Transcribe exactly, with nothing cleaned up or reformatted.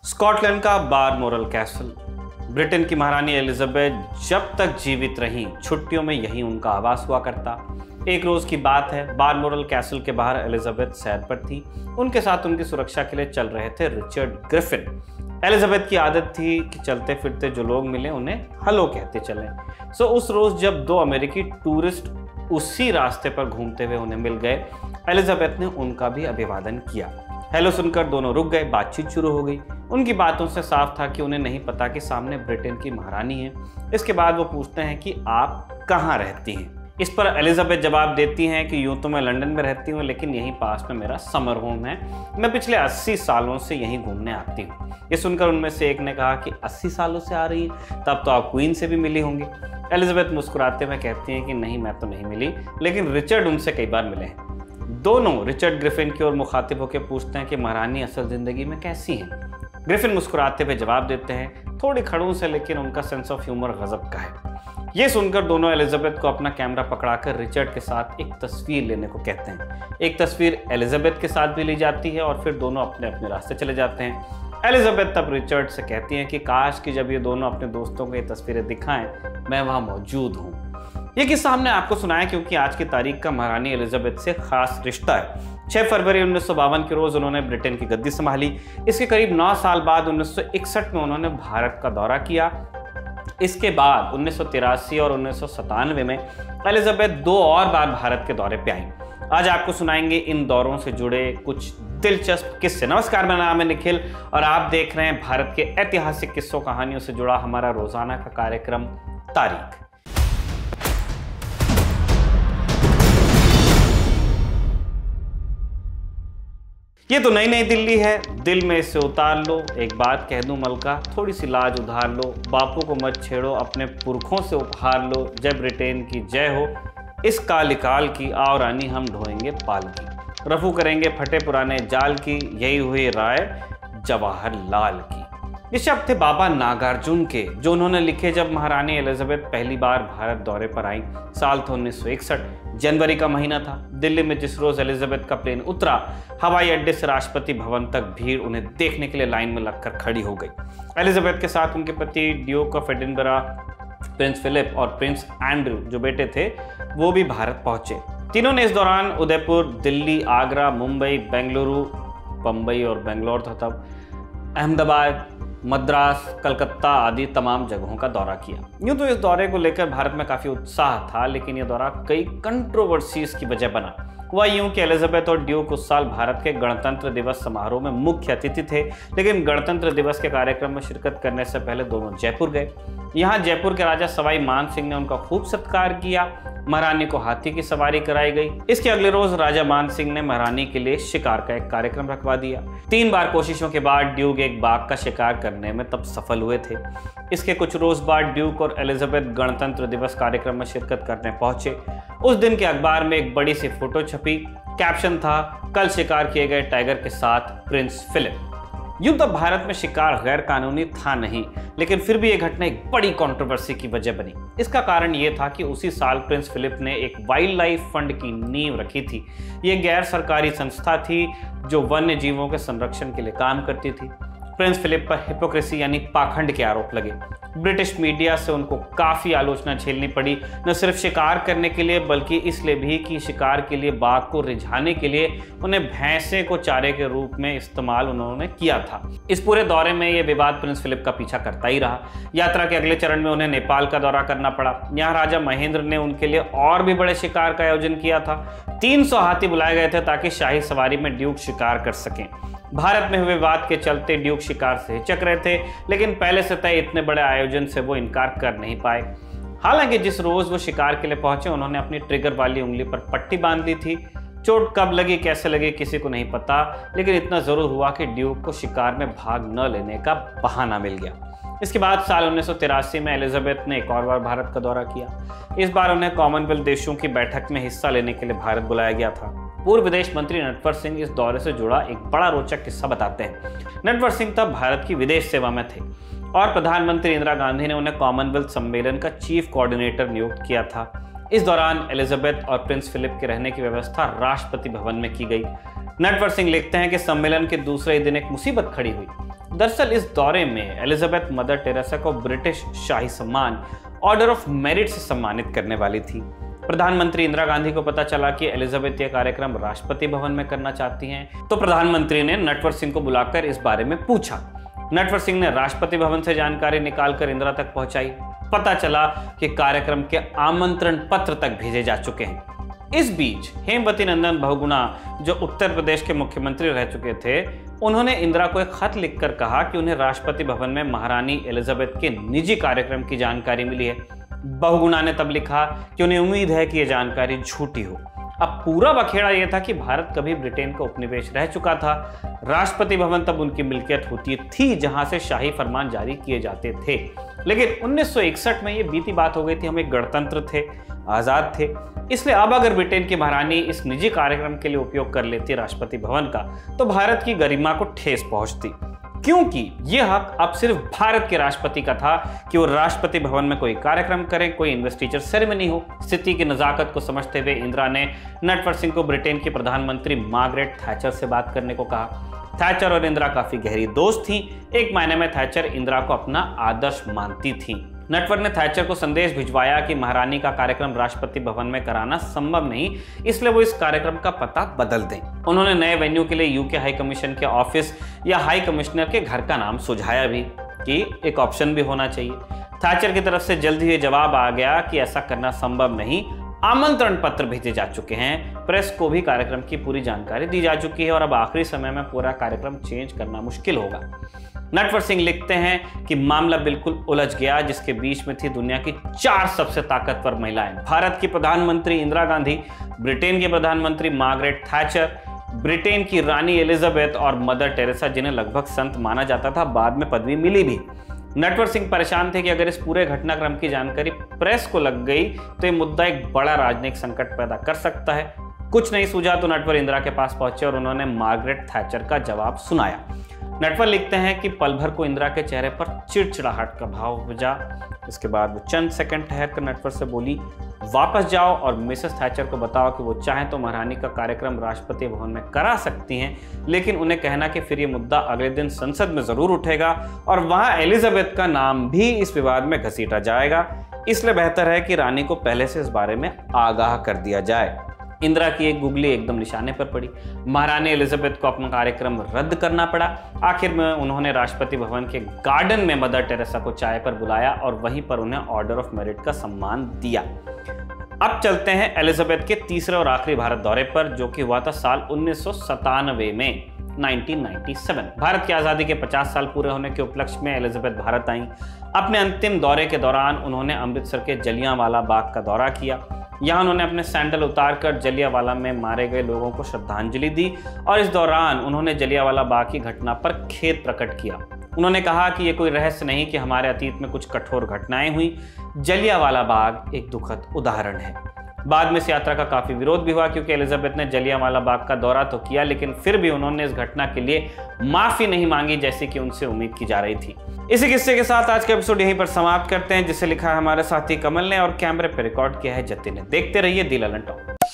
Scotland का Balmoral castle. Britain की महारानी एलिजाबेथ जब तक जीवित रहीं, छुट्टियों में यहीं उनका आवास हुआ करता। एक रोज की बात है, बालमोरल कैसल के बाहर एलिजाबेथ सैर पर थी। उनके साथ उनकी सुरक्षा के लिए चल रहे थे रिचर्ड ग्रिफिन। एलिजाबेथ की आदत थी कि चलते फिरते जो लोग मिले उन्हें हेलो कहते चलें। सो उस रोज जब दो अमेरिकी टूरिस्ट उसी रास्ते पर घूमते हुए उन्हें मिल गए, एलिजाबेथ ने उनका भी अभिवादन किया। हेलो सुनकर दोनों रुक गए, बातचीत शुरू हो गई। उनकी बातों से साफ था कि उन्हें नहीं पता कि सामने ब्रिटेन की महारानी है। इसके बाद वो पूछते हैं कि आप कहाँ रहती हैं। इस पर एलिजाबेथ जवाब देती हैं कि यूं तो मैं लंदन में रहती हूं, लेकिन यहीं पास में मेरा समर होम है। मैं पिछले अस्सी सालों से यहीं घूमने आती हूँ। ये सुनकर उनमें से एक ने कहा कि अस्सी सालों से आ रही हैं, तब तो आप क्वीन से भी मिली होंगी। एलिजाबेथ मुस्कुराते हुए कहती हैं कि नहीं, मैं तो नहीं मिली, लेकिन रिचर्ड उनसे कई बार मिले हैं। दोनों रिचर्ड ग्रिफिन की ओर मुखातिब होकर पूछते हैं कि महारानी असल जिंदगी में कैसी हैं। ग्रिफिन मुस्कुराते हुए जवाब देते हैं, थोड़ी खड़ूस है, लेकिन उनका सेंस ऑफ ह्यूमर गजब का है। ये सुनकर दोनों एलिजाबेथ को अपना कैमरा पकड़ाकर रिचर्ड के साथ एक तस्वीर लेने को कहते हैं। एक तस्वीर एलिजाबेथ के साथ भी ली जाती है और फिर दोनों अपने अपने रास्ते चले जाते हैं। एलिजाबेथ तब रिचर्ड से कहती हैं कि काश कि जब ये दोनों अपने दोस्तों को ये तस्वीरें दिखाएं, मैं वहां मौजूद हूं। ये किस्सा हमने आपको सुनाया क्योंकि आज की तारीख का महारानी एलिजाबेथ से खास रिश्ता है। छह फरवरी उन्नीस सौ बावन के रोज उन्होंने ब्रिटेन की गद्दी संभाली। इसके करीब नौ साल बाद उन्नीस सौ इकसठ में उन्होंने भारत का दौरा किया। इसके बाद उन्नीस सौ तिरासी और उन्नीस सौ सतानवे में एलिजाबेथ दो और बार भारत के दौरे पे आई। आज आपको सुनाएंगे इन दौरों से जुड़े कुछ दिलचस्प किस्से। नमस्कार, मेरा नाम है निखिल और आप देख रहे हैं भारत के ऐतिहासिक किस्सों कहानियों से जुड़ा हमारा रोजाना का कार्यक्रम तारीख। ये तो नई नई दिल्ली है, दिल में इसे उतार लो। एक बात कह दूं मलका, थोड़ी सी लाज उधार लो। बापू को मत छेड़ो, अपने पुरखों से उपहार लो। जय ब्रिटेन की जय हो, इस कालिकाल की, आओ रानी हम ढोएंगे पाल की। रफू करेंगे फटे पुराने जाल की, यही हुई राय जवाहरलाल की। ये शब्द थे बाबा नागार्जुन के, जो उन्होंने लिखे जब महारानी एलिजाबेथ पहली बार भारत दौरे पर आई। साल था उन्नीस सौ इकसठ, जनवरी का महीना था। दिल्ली में जिस रोज एलिजाबेथ का प्लेन उतरा, हवाई अड्डे से राष्ट्रपति भवन तक भीड़ उन्हें देखने के लिए लाइन में लगकर खड़ी हो गई। एलिजाबेथ के साथ उनके पति Duke of Edinburgh, Prince Philip और प्रिंस एंड्रू जो बेटे थे, वो भी भारत पहुंचे। तीनों ने इस दौरान उदयपुर, दिल्ली, आगरा, मुंबई, बेंगलुरु, बम्बई और बेंगलोर था तब, अहमदाबाद, मद्रास, कलकत्ता आदि तमाम जगहों का दौरा किया। यूं तो इस दौरे को लेकर भारत में काफी उत्साह था, लेकिन यह दौरा कई कंट्रोवर्सीज की वजह बना। हुआ यूं कि एलिजाबेथ और ड्यूक उस साल भारत के गणतंत्र दिवस समारोह में मुख्य अतिथि थे, लेकिन गणतंत्र दिवस के कार्यक्रम में शिरकत करने से पहले दोनों जयपुर गए। यहाँ जयपुर के राजा सवाई मान सिंह ने उनका खूब सत्कार किया। महारानी को हाथी की सवारी कराई गई। इसके अगले रोज राजा मान सिंह ने महारानी के लिए शिकार का एक कार्यक्रम रखवा दिया। तीन बार कोशिशों के बाद ड्यूक एक बाघ का शिकार करने में तब सफल हुए थे। इसके कुछ रोज बाद ड्यूक और एलिजाबेथ गणतंत्र दिवस कार्यक्रम में शिरकत करने पहुंचे। उस दिन के अखबार में एक बड़ी सी फोटो छपी। कैप्शन था, कल शिकार किए गए टाइगर के साथ प्रिंस फिलिप। यूं तो भारत में शिकार गैर कानूनी था नहीं, लेकिन फिर भी यह घटना एक बड़ी कंट्रोवर्सी की वजह बनी। इसका कारण यह था कि उसी साल प्रिंस फिलिप ने एक वाइल्ड लाइफ फंड की नींव रखी थी। यह गैर सरकारी संस्था थी जो वन्य जीवों के संरक्षण के लिए काम करती थी। प्रिंस फिलिप पर हिपोक्रेसी यानी पाखंड के आरोप लगे। ब्रिटिश मीडिया से उनको काफ़ी आलोचना झेलनी पड़ी, न सिर्फ शिकार करने के लिए बल्कि इसलिए भी कि शिकार के लिए बाघ को रिझाने के लिए उन्हें भैंसे को चारे के रूप में इस्तेमाल उन्होंने किया था। इस पूरे दौरे में ये विवाद प्रिंस फिलिप का पीछा करता ही रहा। यात्रा के अगले चरण में उन्हें नेपाल का दौरा करना पड़ा। यहाँ राजा महेंद्र ने उनके लिए और भी बड़े शिकार का आयोजन किया था। तीन सौ हाथी बुलाए गए थे ताकि शाही सवारी में ड्यूक शिकार कर सकें। भारत में हुए विवाद के चलते ड्यूक शिकार से हिचक रहे थे, लेकिन पहले से तय इतने बड़े आयोजन से वो इनकार कर नहीं पाए। हालांकि जिस रोज वो शिकार के लिए पहुंचे, उन्होंने अपनी ट्रिगर वाली उंगली पर पट्टी बांध ली थी। चोट कब लगी, कैसे लगी, किसी को नहीं पता, लेकिन इतना जरूर हुआ कि ड्यूक को शिकार में भाग न लेने का बहाना मिल गया। इसके बाद साल उन्नीस सौ तिरासी में एलिजाबेथ ने एक और बार भारत का दौरा किया। इस बार उन्हें कॉमनवेल्थ देशों की बैठक में हिस्सा लेने के लिए भारत बुलाया गया था। पूर्व विदेश मंत्री नटवर सिंह इस दौरे से जुड़ा एक बड़ा रोचक किस्सा बताते हैं। नटवर सिंह तब भारत की विदेश सेवा में थे और प्रधानमंत्री इंदिरा गांधी ने उन्हें कॉमनवेल्थ सम्मेलन का चीफ कोऑर्डिनेटर नियुक्त किया था। इस दौरान एलिजाबेथ और प्रिंस फिलिप के रहने की व्यवस्था राष्ट्रपति भवन में की गई। नटवर सिंह लिखते हैं कि सम्मेलन के दूसरे दिन एक मुसीबत खड़ी हुई। दरअसल इस दौरे में एलिजाबेथ मदर टेरेसा को ब्रिटिश शाही सम्मान ऑर्डर ऑफ मेरिट से सम्मानित करने वाली थी। प्रधानमंत्री इंदिरा गांधी को पता चला कि एलिजाबेथ यह कार्यक्रम राष्ट्रपति भवन में करना चाहती हैं, तो प्रधानमंत्री ने नटवर सिंह को बुलाकर इस बारे में पूछा। नटवर सिंह ने राष्ट्रपति भवन से जानकारी निकालकर इंदिरा तक पहुंचाई। पता चला कि कार्यक्रम के आमंत्रण पत्र तक भेजे जा चुके हैं। इस बीच हेमवती नंदन बहुगुणा, जो उत्तर प्रदेश के मुख्यमंत्री रह चुके थे, उन्होंने इंदिरा को एक खत लिखकर कहा कि उन्हें राष्ट्रपति भवन में महारानी एलिजाबेथ के निजी कार्यक्रम की जानकारी मिली है। बहुगुणा ने तब लिखा कि उन्हें उम्मीद है कि यह जानकारी झूठी हो। अब पूरा बखेड़ा यह था कि भारत कभी ब्रिटेन का उपनिवेश रह चुका था। राष्ट्रपति भवन तब उनकी मिल्कियत होती थी, जहां से शाही फरमान जारी किए जाते थे। लेकिन उन्नीस सौ इकसठ में यह बीती बात हो गई थी। हम एक गणतंत्र थे, आजाद थे। इसलिए अब अगर ब्रिटेन की महारानी इस निजी कार्यक्रम के लिए उपयोग कर लेती राष्ट्रपति भवन का, तो भारत की गरिमा को ठेस पहुंचती, क्योंकि यह हक अब सिर्फ भारत के राष्ट्रपति का था कि वो राष्ट्रपति भवन में कोई कार्यक्रम करें, कोई इन्वेस्टिचर सेरेमनी हो। स्थिति की नजाकत को समझते हुए इंदिरा ने नटवर सिंह को ब्रिटेन की प्रधानमंत्री मार्गरेट थैचर से बात करने को कहा। थैचर और इंदिरा काफी गहरी दोस्त थीं। एक मायने में थैचर इंदिरा को अपना आदर्श मानती थीं। नटवर ने थैचर को संदेश भिजवाया कि महारानी का कार्यक्रम राष्ट्रपति भवन में कराना संभव नहीं, इसलिए वो इस कार्यक्रम का पता बदल दें। उन्होंने नए वेन्यू के लिए यूके हाई कमीशन के ऑफिस या हाई कमिश्नर के घर का नाम सुझाया भी कि एक ऑप्शन भी होना चाहिए। थैचर की तरफ से जल्द ही ये जवाब आ गया कि ऐसा करना संभव नहीं, आमंत्रण पत्र भेजे जा चुके हैं, प्रेस को भी कार्यक्रम की पूरी जानकारी दी जा चुकी है और अब आखिरी समय में पूरा कार्यक्रम चेंज करना मुश्किल होगा। नटवर सिंह लिखते हैं कि मामला बिल्कुल उलझ गया, जिसके बीच में थी दुनिया की चार सबसे ताकतवर महिलाएं, भारत की प्रधानमंत्री इंदिरा गांधी, ब्रिटेन की प्रधानमंत्री मार्गरेट थैचर, ब्रिटेन की रानी एलिजाबेथ और मदर टेरेसा, जिन्हें लगभग संत माना जाता था, बाद में पदवी मिली भी। नटवर सिंह परेशान थे कि अगर इस पूरे घटनाक्रम की जानकारी प्रेस को लग गई तो ये मुद्दा एक बड़ा राजनीतिक संकट पैदा कर सकता है। कुछ नहीं सूझा तो नटवर इंदिरा के पास पहुंचे और उन्होंने मार्गरेट थैचर का जवाब सुनाया। नटवर लिखते हैं कि पल भर को इंदिरा के चेहरे पर चिड़चिड़ाहट का भाव उपजा। इसके बाद वो चंद सेकंड ठहर कर नटवर से बोली, वापस जाओ और मिसेस थैचर को बताओ कि वो चाहें तो महारानी का कार्यक्रम राष्ट्रपति भवन में करा सकती हैं, लेकिन उन्हें कहना कि फिर ये मुद्दा अगले दिन संसद में जरूर उठेगा और वहां एलिजाबेथ का नाम भी इस विवाद में घसीटा जाएगा। इसलिए बेहतर है कि रानी को पहले से इस बारे में आगाह कर दिया जाए। इंदिरा की एक गुगली एकदम निशाने पर पड़ी। महारानी एलिजाबेथ को अपना कार्यक्रम रद्द करना पड़ा। आखिर में उन्होंने राष्ट्रपति भवन के गार्डन में मदर टेरेसा को चाय पर बुलाया और वहीं पर उन्हें ऑर्डर ऑफ मेरिट का सम्मान दिया। अब चलते हैं एलिजाबेथ के तीसरे और आखिरी भारत दौरे पर, जो कि हुआ था साल उन्नीस सौ सतानवे में, उन्नीस सौ सत्तानवे। भारत की आज़ादी के पचास साल पूरे होने के उपलक्ष्य में एलिजाबेथ भारत आईं। अपने अंतिम दौरे के दौरान उन्होंने अमृतसर के जलियांवाला बाग का दौरा किया। यहाँ उन्होंने अपने सैंडल उतारकर जलियांवाला में मारे गए लोगों को श्रद्धांजलि दी और इस दौरान उन्होंने जलियांवाला बाग की घटना पर खेद प्रकट किया। उन्होंने कहा कि ये कोई रहस्य नहीं कि हमारे अतीत में कुछ कठोर घटनाएं हुई। जलियांवाला बाग एक दुखद उदाहरण है। बाद में इस यात्रा का काफी विरोध भी हुआ, क्योंकि एलिजाबेथ ने जलियांवाला बाग का दौरा तो किया, लेकिन फिर भी उन्होंने इस घटना के लिए माफी नहीं मांगी जैसी कि उनसे उम्मीद की जा रही थी। इसी किस्से के साथ आज का एपिसोड यहीं पर समाप्त करते हैं, जिसे लिखा है हमारे साथी कमल ने और कैमरे पर रिकॉर्ड किया है जतिन ने। देखते रहिए दी ललन टॉक।